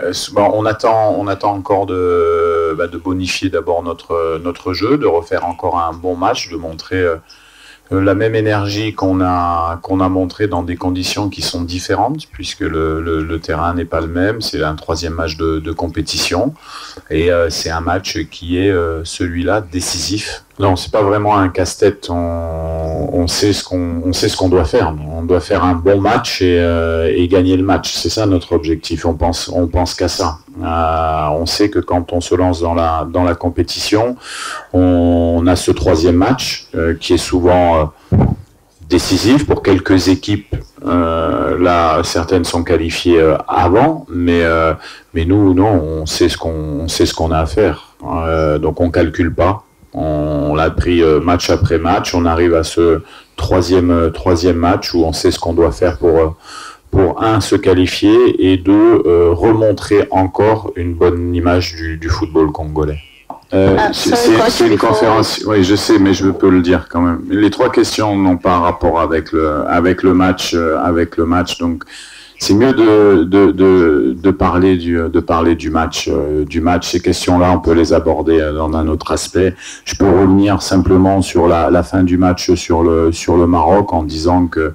bon, on attend encore de bonifier d'abord notre jeu, de refaire encore un bon match, de montrer la même énergie qu'on a montré dans des conditions qui sont différentes, puisque le terrain n'est pas le même. C'est un troisième match de compétition, et c'est un match qui est celui-là décisif. Non, c'est pas vraiment un casse-tête. On sait ce qu'on doit faire. On doit faire un bon match et gagner le match. C'est ça notre objectif. On pense qu'à ça. On sait que quand on se lance dans la compétition, on a ce troisième match qui est souvent décisif pour quelques équipes. Là, certaines sont qualifiées avant, mais nous, non, on sait ce qu'on a à faire. Donc on calcule pas. On l'a pris match après match. On arrive à ce troisième match où on sait ce qu'on doit faire pour un, se qualifier, et deux, remontrer encore une bonne image du football congolais. C'est une conférence, oui, je sais, mais je peux le dire quand même. Les trois questions n'ont pas rapport avec le match, donc c'est mieux de parler du match. Ces questions-là, on peut les aborder dans un autre aspect. Je peux revenir simplement sur la fin du match sur le Maroc en disant que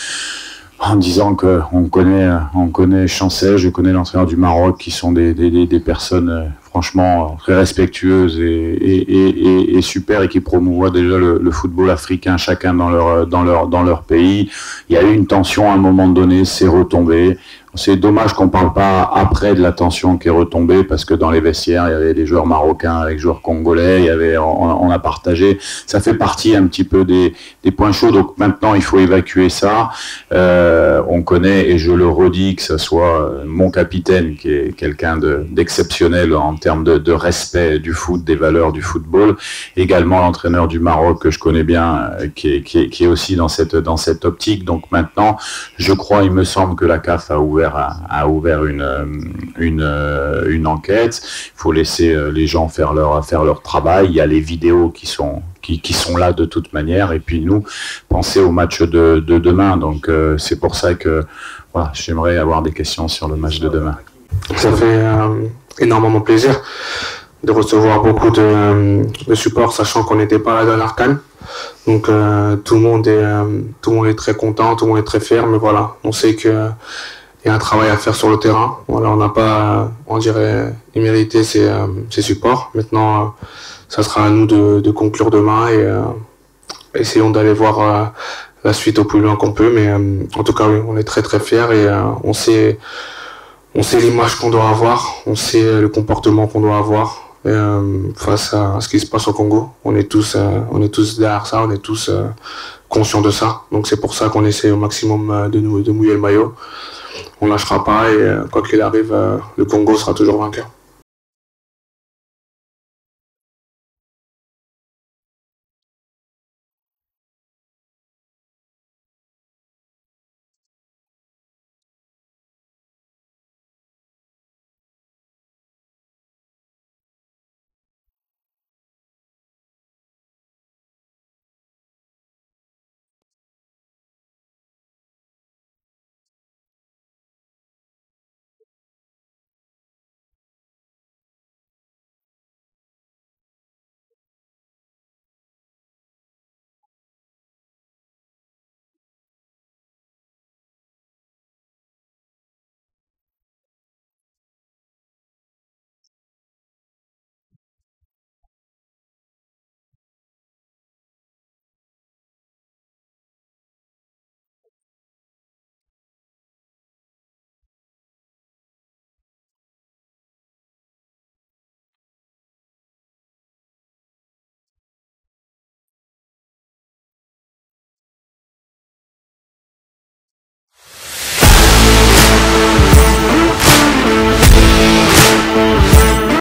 on connaît Chancel, je connais l'entraîneur du Maroc, qui sont des personnes franchement très respectueuses et super, et qui promouvoient déjà le football africain, chacun dans leur pays. Il y a eu une tension à un moment donné, c'est retombé. C'est dommage qu'on parle pas après de la tension qui est retombée, parce que dans les vestiaires, il y avait des joueurs marocains avec des joueurs congolais, on a partagé. Ça fait partie un petit peu des points chauds. Donc maintenant, il faut évacuer ça. On connaît, et je le redis, que ce soit mon capitaine, qui est quelqu'un d'exceptionnel en termes de respect du foot, des valeurs du football. Également l'entraîneur du Maroc, que je connais bien, qui est aussi dans cette optique. Donc maintenant, je crois, il me semble que la CAF a ouvert une enquête. Il faut laisser les gens faire leur travail. Il y a les vidéos qui sont là de toute manière, et puis nous, penser au match de demain. Donc c'est pour ça que voilà, j'aimerais avoir des questions sur le match de demain. Ça fait énormément plaisir de recevoir beaucoup de support, sachant qu'on n'était pas là dans l'Arcane. Donc tout le monde est très content, tout le monde est très fier, mais voilà, on sait que il y a un travail à faire sur le terrain. Voilà, on n'a pas, on dirait, immérité ces supports. Maintenant, ça sera à nous de conclure demain, et essayons d'aller voir la suite au plus loin qu'on peut. Mais en tout cas, oui, on est très très fiers, et on sait l'image qu'on doit avoir, on sait le comportement qu'on doit avoir face à ce qui se passe au Congo. On est tous derrière ça, on est tous conscients de ça. Donc c'est pour ça qu'on essaie au maximum de mouiller le maillot. On lâchera pas, et quoi qu'il arrive, le Congo sera toujours vainqueur.